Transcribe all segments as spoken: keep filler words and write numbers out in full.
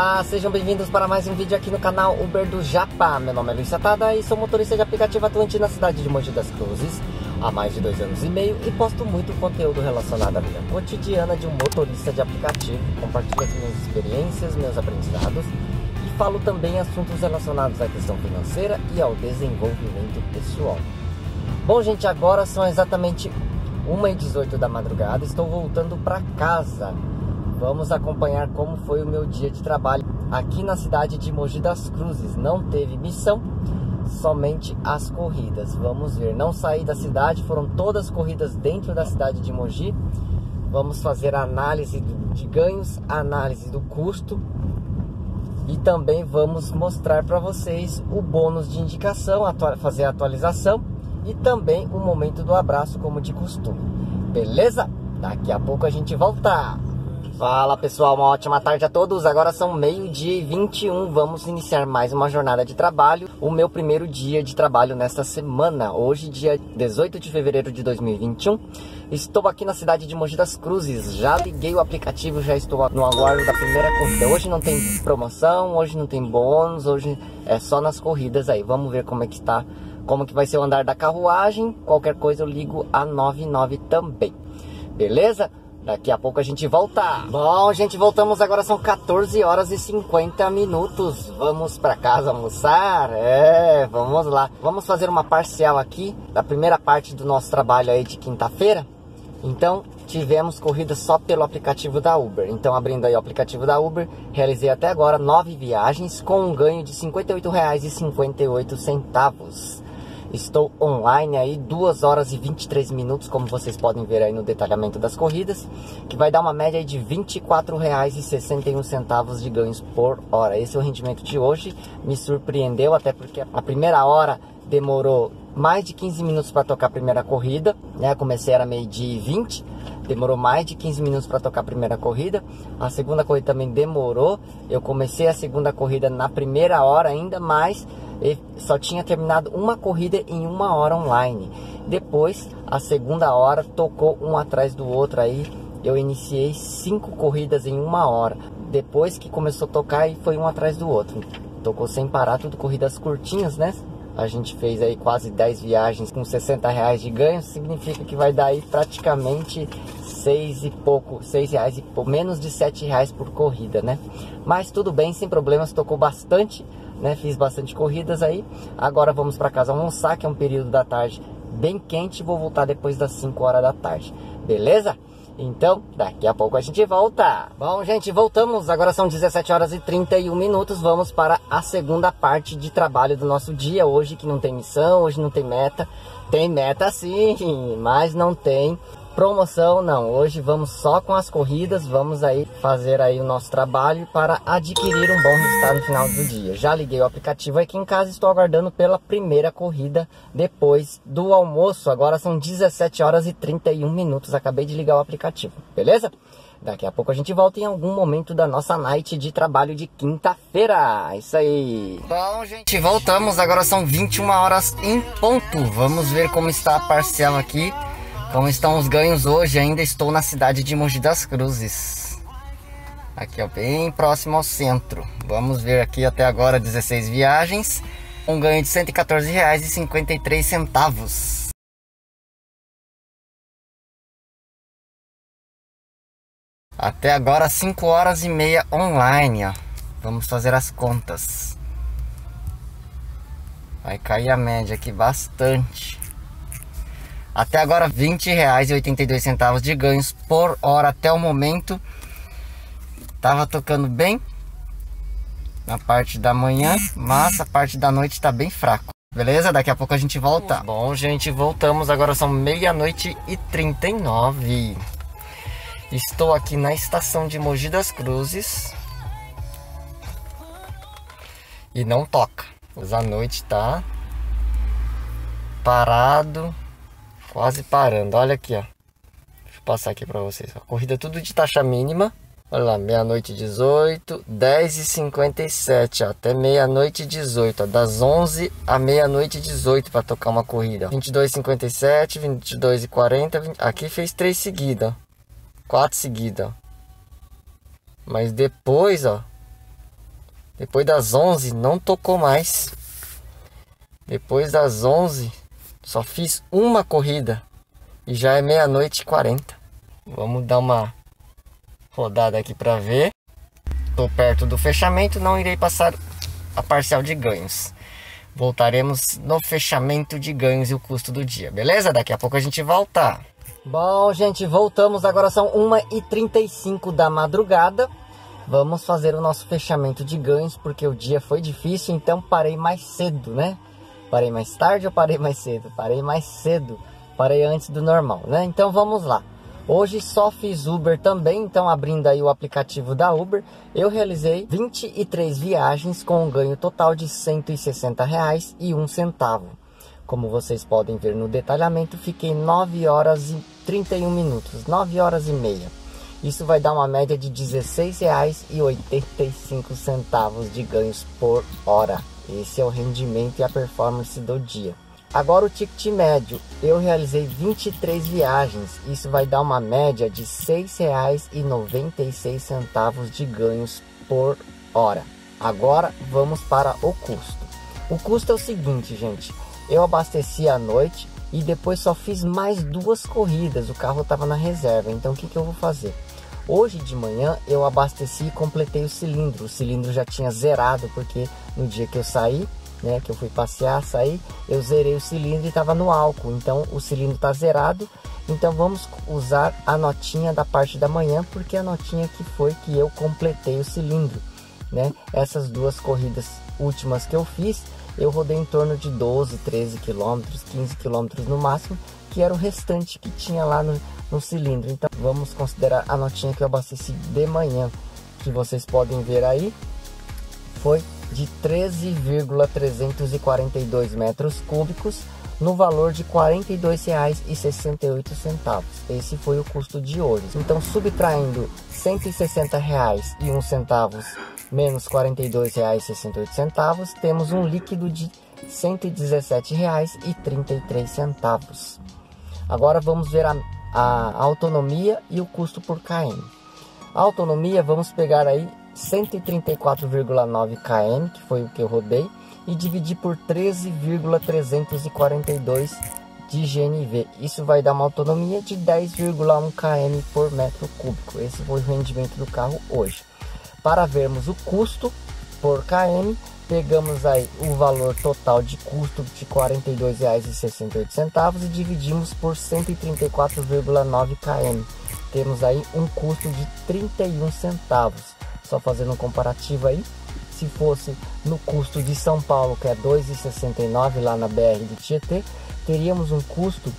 Olá, sejam bem-vindos para mais um vídeo aqui no canal Uber do Japa. Meu nome é Luiz Satada e sou motorista de aplicativo atuante na cidade de Mogi das Cruzes há mais de dois anos e meio e posto muito conteúdo relacionado à vida cotidiana de um motorista de aplicativo. Compartilho as minhas experiências, meus aprendizados e falo também assuntos relacionados à questão financeira e ao desenvolvimento pessoal. Bom, gente, agora são exatamente uma e dezoito da madrugada, estou voltando para casa. Vamos acompanhar como foi o meu dia de trabalho aqui na cidade de Mogi das Cruzes. Não teve missão, somente as corridas. Vamos ver, não saí da cidade, foram todas corridas dentro da cidade de Mogi. Vamos fazer a análise de ganhos, análise do custo e também vamos mostrar para vocês o bônus de indicação, fazer a atualização e também o momento do abraço, como de costume. Beleza? Daqui a pouco a gente volta. Fala pessoal, uma ótima tarde a todos. Agora são meio-dia e vinte e um. Vamos iniciar mais uma jornada de trabalho. O meu primeiro dia de trabalho nesta semana. Hoje, dia dezoito de fevereiro de dois mil e vinte e um. Estou aqui na cidade de Mogi das Cruzes. Já liguei o aplicativo, já estou no aguardo da primeira corrida. Hoje não tem promoção, hoje não tem bônus, hoje é só nas corridas aí. Vamos ver como é que está, como que vai ser o andar da carruagem. Qualquer coisa eu ligo a noventa e nove também. Beleza? Daqui a pouco a gente volta. Bom, gente, voltamos. Agora são quatorze horas e cinquenta minutos. Vamos para casa almoçar? É, vamos lá. Vamos fazer uma parcial aqui da primeira parte do nosso trabalho aí de quinta-feira. Então, tivemos corrida só pelo aplicativo da Uber. Então, abrindo aí o aplicativo da Uber, realizei até agora nove viagens com um ganho de cinquenta e oito reais e cinquenta e oito centavos. Estou online aí duas horas e vinte e três minutos, como vocês podem ver aí no detalhamento das corridas, que vai dar uma média aí de vinte e quatro reais e sessenta e um centavos de ganhos por hora. Esse é o rendimento de hoje, me surpreendeu, até porque a primeira hora demorou mais de quinze minutos para tocar a primeira corrida, né? Comecei era meio-dia e vinte, demorou mais de quinze minutos para tocar a primeira corrida. A segunda corrida também demorou, eu comecei a segunda corrida na primeira hora ainda, mais só tinha terminado uma corrida em uma hora online. Depois, a segunda hora tocou um atrás do outro aí. Eu iniciei cinco corridas em uma hora. Depois que começou a tocar, e foi um atrás do outro. Tocou sem parar, tudo corridas curtinhas, né? A gente fez aí quase dez viagens com sessenta reais de ganho. Significa que vai dar aí praticamente seis e pouco, seis reais e pouco, menos de sete reais por corrida, né? Mas tudo bem, sem problemas, tocou bastante. Né, fiz bastante corridas aí. Agora vamos para casa almoçar, que é um período da tarde bem quente. Vou voltar depois das cinco horas da tarde. Beleza? Então, daqui a pouco a gente volta. Bom, gente, voltamos. Agora são dezessete horas e trinta e um minutos. Vamos para a segunda parte de trabalho do nosso dia. Hoje que não tem missão, hoje não tem meta. Tem meta sim, mas não tem promoção não. Hoje vamos só com as corridas. Vamos aí fazer aí o nosso trabalho para adquirir um bom resultado no final do dia. Já liguei o aplicativo aqui em casa, estou aguardando pela primeira corrida depois do almoço. Agora são dezessete horas e trinta e um minutos. Acabei de ligar o aplicativo, beleza? Daqui a pouco a gente volta em algum momento da nossa night de trabalho de quinta-feira. Isso aí. Bom, gente, voltamos. Agora são vinte e uma horas em ponto. Vamos ver como está a parcial aqui. Como estão os ganhos hoje. Ainda estou na cidade de Mogi das Cruzes. Aqui, ó, bem próximo ao centro. Vamos ver aqui até agora dezesseis viagens. Um ganho de cento e quatorze reais e cinquenta e três centavos. Até agora cinco horas e meia online, ó. Vamos fazer as contas. Vai cair a média aqui bastante. Até agora vinte reais e oitenta e dois centavos de ganhos por hora até o momento. Tava tocando bem na parte da manhã, mas a parte da noite tá bem fraco. Beleza? Daqui a pouco a gente volta. Bom, gente, voltamos. Agora são meia-noite e trinta e nove. Estou aqui na estação de Mogi das Cruzes e não toca. Mas a noite tá parado. Quase parando, olha aqui, ó. Deixa eu passar aqui pra vocês. A corrida tudo de taxa mínima. Olha lá, meia-noite e dezoito, dez e cinquenta e sete, ó, até meia-noite e dezoito, ó, das onze a meia-noite e dezoito para tocar uma corrida. vinte e dois e cinquenta e sete, vinte e dois e quarenta, vinte... aqui fez três seguidas, ó. quatro seguidas, ó. Mas depois, ó, Depois das onze não tocou mais. Depois das onze só fiz uma corrida e já é meia-noite e quarenta. Vamos dar uma rodada aqui para ver. Estou perto do fechamento, não irei passar a parcial de ganhos. Voltaremos no fechamento de ganhos e o custo do dia, beleza? Daqui a pouco a gente volta. Bom, gente, voltamos. Agora são uma e trinta e cinco da madrugada. Vamos fazer o nosso fechamento de ganhos, porque o dia foi difícil, então parei mais cedo, né? Parei mais tarde ou parei mais cedo? Parei mais cedo, parei antes do normal, né? Então vamos lá. Hoje só fiz Uber também, então abrindo aí o aplicativo da Uber, eu realizei vinte e três viagens com um ganho total de cento e sessenta reais e um centavo. Como vocês podem ver no detalhamento, fiquei nove horas e trinta e um minutos, nove horas e meia. Isso vai dar uma média de dezesseis reais e oitenta e cinco centavos de ganhos por hora. Esse é o rendimento e a performance do dia. Agora o ticket médio, eu realizei vinte e três viagens, isso vai dar uma média de seis reais e noventa e seis centavos de ganhos por hora. Agora vamos para o custo. O custo é o seguinte, gente, eu abasteci à noite e depois só fiz mais duas corridas, o carro estava na reserva, então o que, que eu vou fazer? Hoje de manhã eu abasteci e completei o cilindro, o cilindro já tinha zerado porque no dia que eu saí, né, que eu fui passear, sair, eu zerei o cilindro e estava no álcool, então o cilindro está zerado. Então vamos usar a notinha da parte da manhã, porque a notinha que foi que eu completei o cilindro, né? Essas duas corridas últimas que eu fiz, eu rodei em torno de doze, treze quilômetros, quinze quilômetros no máximo, que era o restante que tinha lá no, no cilindro. Então vamos considerar a notinha que eu abasteci de manhã, que vocês podem ver aí, foi de treze vírgula trezentos e quarenta e dois metros cúbicos, no valor de quarenta e dois reais e sessenta e oito centavos. Esse foi o custo de hoje. Então, subtraindo cento e sessenta reais e um centavo menos quarenta e dois reais e sessenta e oito centavos, temos um líquido de cento e dezessete reais e trinta e três centavos. Agora vamos ver a, a autonomia e o custo por quilômetro. A autonomia, vamos pegar aí cento e trinta e quatro vírgula nove quilômetros, que foi o que eu rodei, e dividir por treze vírgula trezentos e quarenta e dois de G N V. Isso vai dar uma autonomia de dez vírgula um quilômetros por metro cúbico. Esse foi o rendimento do carro hoje. Para vermos o custo por quilômetro, pegamos aí o valor total de custo de quarenta e dois reais e sessenta e oito centavos e dividimos por cento e trinta e quatro vírgula nove quilômetros. Temos aí um custo de trinta e um centavos. Só fazendo um comparativo aí, se fosse no custo de São Paulo, que é dois reais e sessenta e nove centavos lá na B R do Tietê, teríamos um custo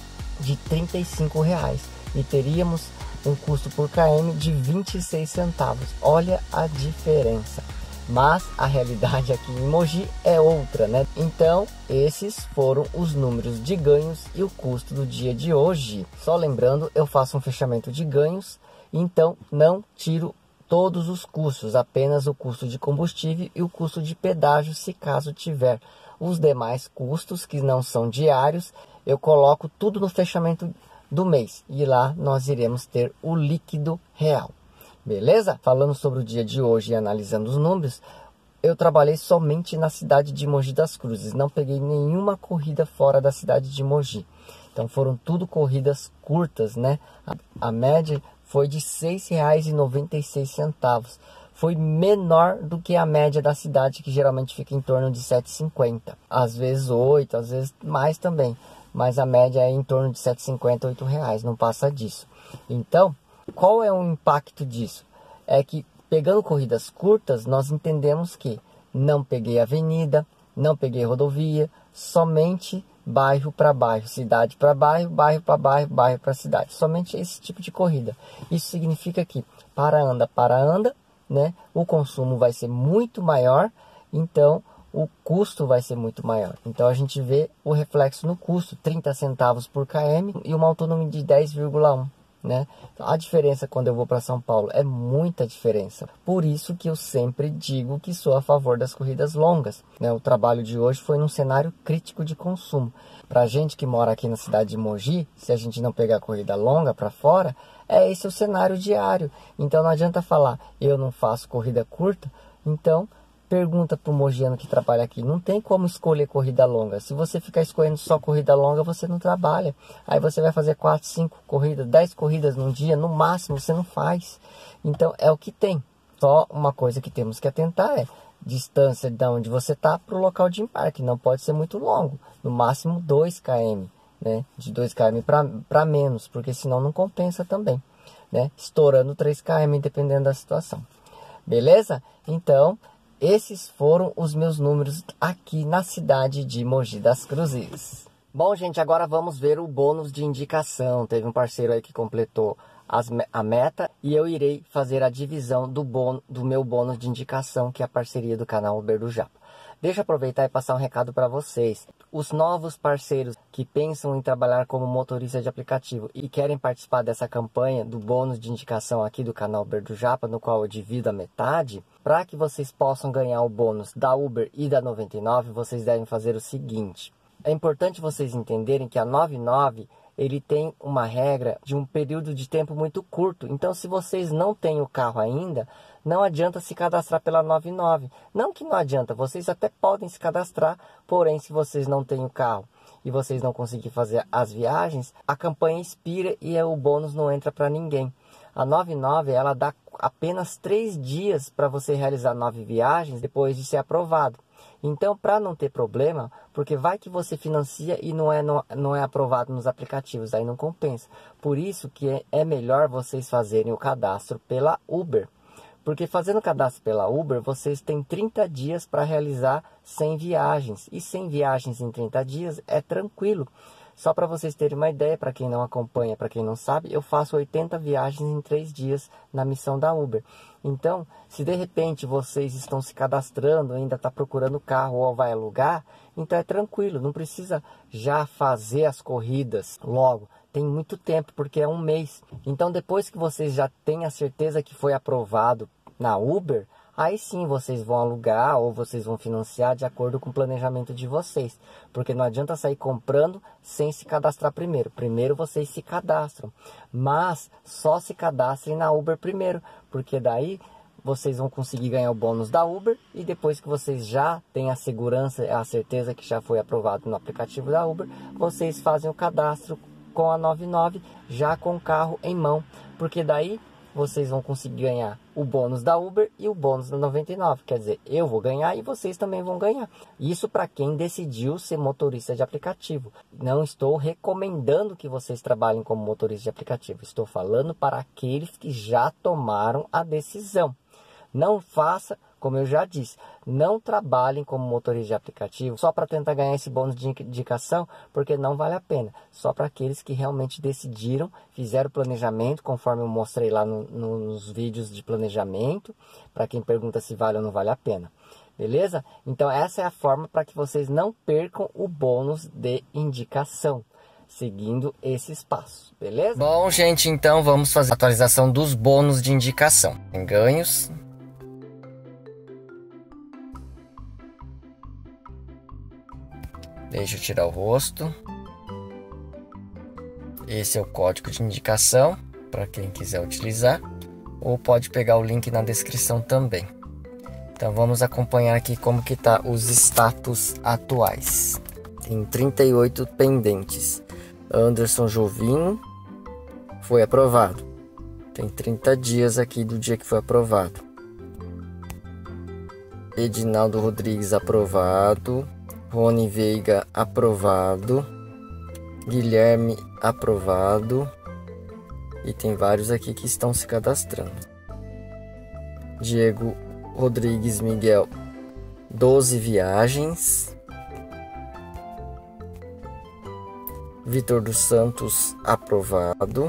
de trinta e cinco reais e teríamos um custo por quilômetro de vinte e seis centavos. Olha a diferença. Mas a realidade aqui em Mogi é outra, né? Então, esses foram os números de ganhos e o custo do dia de hoje. Só lembrando, eu faço um fechamento de ganhos, então não tiro todos os custos, apenas o custo de combustível e o custo de pedágio, se caso tiver. Os demais custos, que não são diários, eu coloco tudo no fechamento do mês e lá nós iremos ter o líquido real. Beleza? Falando sobre o dia de hoje e analisando os números, eu trabalhei somente na cidade de Mogi das Cruzes, não peguei nenhuma corrida fora da cidade de Mogi. Então foram tudo corridas curtas, né? A, a média foi de seis reais e noventa e seis centavos. Foi menor do que a média da cidade, que geralmente fica em torno de sete reais e cinquenta. Às vezes oito, às vezes mais também. Mas a média é em torno de sete reais e cinquenta, oito reais, não passa disso. Então, qual é o impacto disso? É que pegando corridas curtas, nós entendemos que não peguei avenida, não peguei rodovia, somente bairro para bairro, cidade para bairro, bairro para bairro, bairro para cidade. Somente esse tipo de corrida. Isso significa que para anda, para anda, né, o consumo vai ser muito maior, então o custo vai ser muito maior. Então a gente vê o reflexo no custo, trinta centavos por quilômetro e uma autonomia de dez vírgula um. Né? Então, a diferença quando eu vou para São Paulo é muita diferença. Por isso que eu sempre digo que sou a favor das corridas longas, né? O trabalho de hoje foi num cenário crítico de consumo. Para a gente que mora aqui na cidade de Mogi, se a gente não pegar corrida longa para fora, é esse o cenário diário. Então não adianta falar, eu não faço corrida curta. Então pergunta pro mogiano que trabalha aqui, não tem como escolher corrida longa. Se você ficar escolhendo só corrida longa, você não trabalha. Aí você vai fazer quatro, cinco corridas, dez corridas num dia, no máximo você não faz. Então é o que tem. Só uma coisa que temos que atentar é distância de onde você está para o local de embarque. Não pode ser muito longo, no máximo dois quilômetros, né? De dois quilômetros para menos, porque senão não compensa também, né? Estourando três quilômetros, dependendo da situação. Beleza? Então, esses foram os meus números aqui na cidade de Mogi das Cruzes. Bom, gente, agora vamos ver o bônus de indicação. Teve um parceiro aí que completou as, a meta e eu irei fazer a divisão do, bônus, do meu bônus de indicação, que é a parceria do canal Uber do Japa. Deixa eu aproveitar e passar um recado para vocês. Os novos parceiros que pensam em trabalhar como motorista de aplicativo e querem participar dessa campanha do bônus de indicação aqui do canal Uber do Japa, no qual eu divido a metade, para que vocês possam ganhar o bônus da Uber e da noventa e nove, vocês devem fazer o seguinte. É importante vocês entenderem que a noventa e nove ele tem uma regra de um período de tempo muito curto. Então, se vocês não têm o carro ainda, não adianta se cadastrar pela noventa e nove. Não que não adianta, vocês até podem se cadastrar, porém, se vocês não têm o carro e vocês não conseguirem fazer as viagens, a campanha expira e o bônus não entra para ninguém. A noventa e nove ela dá apenas três dias para você realizar nove viagens depois de ser aprovado. Então, para não ter problema, porque vai que você financia e não é, não, não é aprovado nos aplicativos, aí não compensa. Por isso que é, é melhor vocês fazerem o cadastro pela Uber. Porque fazendo o cadastro pela Uber, vocês têm trinta dias para realizar cem viagens. E cem viagens em trinta dias é tranquilo. Só para vocês terem uma ideia, para quem não acompanha, para quem não sabe, eu faço oitenta viagens em três dias na missão da Uber. Então, se de repente vocês estão se cadastrando, ainda está procurando carro ou vai alugar, então é tranquilo, não precisa já fazer as corridas logo. Tem muito tempo, porque é um mês. Então, depois que vocês já têm a certeza que foi aprovado na Uber, aí sim vocês vão alugar ou vocês vão financiar de acordo com o planejamento de vocês. Porque não adianta sair comprando sem se cadastrar primeiro. Primeiro vocês se cadastram. Mas só se cadastrem na Uber primeiro. Porque daí vocês vão conseguir ganhar o bônus da Uber. E depois que vocês já têm a segurança, a certeza que já foi aprovado no aplicativo da Uber, vocês fazem o cadastro com a noventa e nove já com o carro em mão. Porque daí vocês vão conseguir ganhar o bônus da Uber e o bônus da noventa e nove. Quer dizer, eu vou ganhar e vocês também vão ganhar. Isso para quem decidiu ser motorista de aplicativo. Não estou recomendando que vocês trabalhem como motorista de aplicativo. Estou falando para aqueles que já tomaram a decisão. Não faça, como eu já disse, não trabalhem como motorista de aplicativo só para tentar ganhar esse bônus de indicação, porque não vale a pena. Só para aqueles que realmente decidiram, fizeram o planejamento, conforme eu mostrei lá no, no, nos vídeos de planejamento, para quem pergunta se vale ou não vale a pena. Beleza? Então essa é a forma para que vocês não percam o bônus de indicação, seguindo esses passos, beleza? Bom, gente, então vamos fazer a atualização dos bônus de indicação. Em ganhos. Deixa eu tirar o rosto. Esse é o código de indicação para quem quiser utilizar. Ou pode pegar o link na descrição também. Então vamos acompanhar aqui como que tá os status atuais. Tem trinta e oito pendentes. Anderson Jovinho foi aprovado. Tem trinta dias aqui do dia que foi aprovado. Edinaldo Rodrigues aprovado. Rony Veiga aprovado, Guilherme aprovado e tem vários aqui que estão se cadastrando. Diego Rodrigues Miguel, doze viagens. Vitor dos Santos aprovado.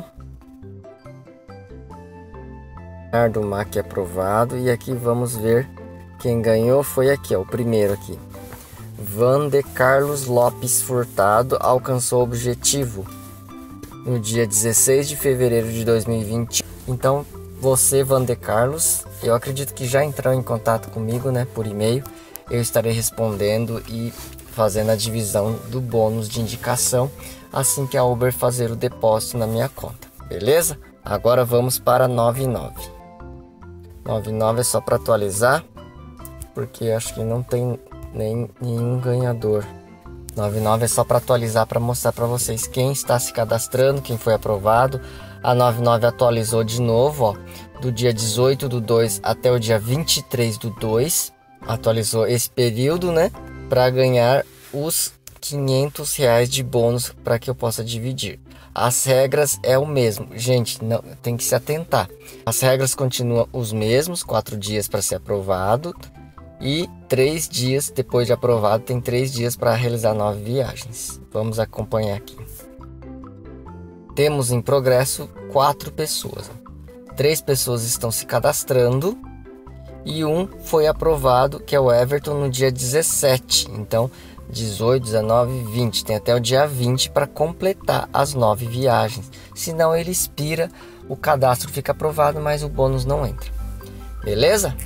Leonardo Mac aprovado e aqui vamos ver quem ganhou. Foi aqui, ó, o primeiro aqui. Vander Carlos Lopes Furtado alcançou o objetivo no dia dezesseis de fevereiro de dois mil e vinte. Então, você, Vander Carlos, eu acredito que já entrou em contato comigo, né, por e-mail. Eu estarei respondendo e fazendo a divisão do bônus de indicação assim que a Uber fazer o depósito na minha conta, beleza? Agora vamos para noventa e nove. noventa e nove é só para atualizar. porque acho que não tem nem nenhum ganhador. noventa e nove é só para atualizar, para mostrar para vocês quem está se cadastrando, quem foi aprovado. A noventa e nove atualizou de novo, ó, do dia dezoito do dois até o dia vinte e três do dois. Atualizou esse período, né, para ganhar os quinhentos reais de bônus para que eu possa dividir. As regras é o mesmo, gente, não tem que se atentar. As regras continuam os mesmos, quatro dias para ser aprovado e três dias depois de aprovado, tem três dias para realizar nove viagens. Vamos acompanhar aqui. Temos em progresso quatro pessoas. Três pessoas estão se cadastrando e um foi aprovado, que é o Everton, no dia dezessete. Então, dezoito, dezenove, vinte. Tem até o dia vinte para completar as nove viagens. Senão ele expira, o cadastro fica aprovado, mas o bônus não entra. Beleza?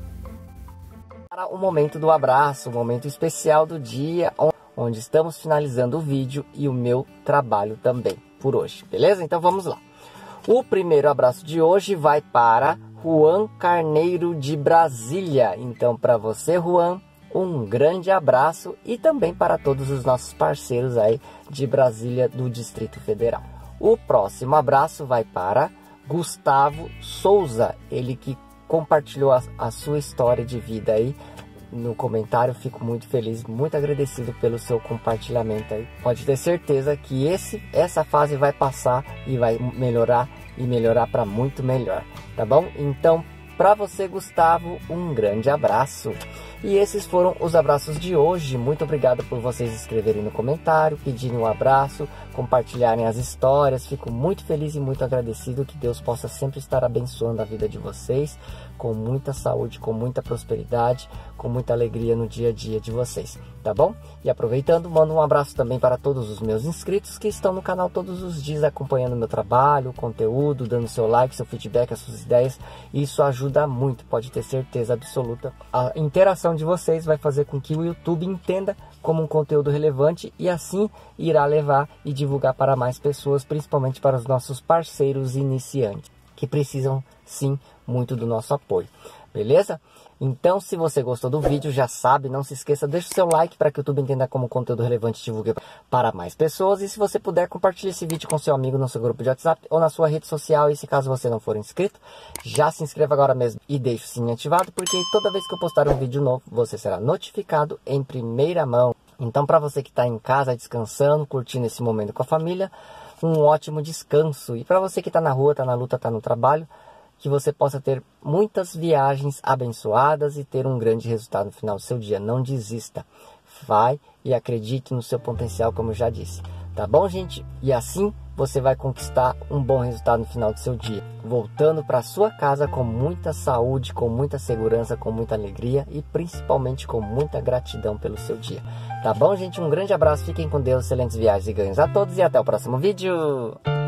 Para o momento do abraço, o momento especial do dia, onde estamos finalizando o vídeo e o meu trabalho também por hoje. Beleza? Então vamos lá. O primeiro abraço de hoje vai para Juan Carneiro de Brasília. Então, para você, Juan, um grande abraço, e também para todos os nossos parceiros aí de Brasília, do Distrito Federal. O próximo abraço vai para Gustavo Souza, ele que compartilhou a, a sua história de vida aí no comentário. Fico muito feliz, muito agradecido pelo seu compartilhamento aí. Pode ter certeza que esse, essa fase vai passar e vai melhorar e melhorar para muito melhor, tá bom? Então, para você, Gustavo, um grande abraço. E esses foram os abraços de hoje. Muito obrigado por vocês escreverem no comentário, pedirem um abraço, compartilharem as histórias. Fico muito feliz e muito agradecido. Que Deus possa sempre estar abençoando a vida de vocês, com muita saúde, com muita prosperidade, com muita alegria no dia a dia de vocês, tá bom? E aproveitando, mando um abraço também para todos os meus inscritos que estão no canal todos os dias, acompanhando o meu trabalho, o conteúdo, dando seu like, seu feedback, as suas ideias. Isso ajuda muito, pode ter certeza absoluta. A interação de vocês vai fazer com que o YouTube entenda como um conteúdo relevante e assim irá levar e divulgar para mais pessoas, principalmente para os nossos parceiros iniciantes, que precisam sim muito do nosso apoio, beleza? Então, se você gostou do vídeo, já sabe, não se esqueça, deixa o seu like para que o YouTube entenda como conteúdo relevante e divulgue para mais pessoas. E se você puder, compartilhe esse vídeo com seu amigo no seu grupo de WhatsApp ou na sua rede social. E se caso você não for inscrito, já se inscreva agora mesmo e deixe o sininho ativado, porque toda vez que eu postar um vídeo novo, você será notificado em primeira mão. Então, para você que está em casa descansando, curtindo esse momento com a família, um ótimo descanso. E para você que está na rua, está na luta, está no trabalho, que você possa ter muitas viagens abençoadas e ter um grande resultado no final do seu dia. Não desista. Vai e acredite no seu potencial, como eu já disse. Tá bom, gente? E assim você vai conquistar um bom resultado no final do seu dia, voltando para sua casa com muita saúde, com muita segurança, com muita alegria e principalmente com muita gratidão pelo seu dia. Tá bom, gente? Um grande abraço, fiquem com Deus, excelentes viagens e ganhos a todos e até o próximo vídeo!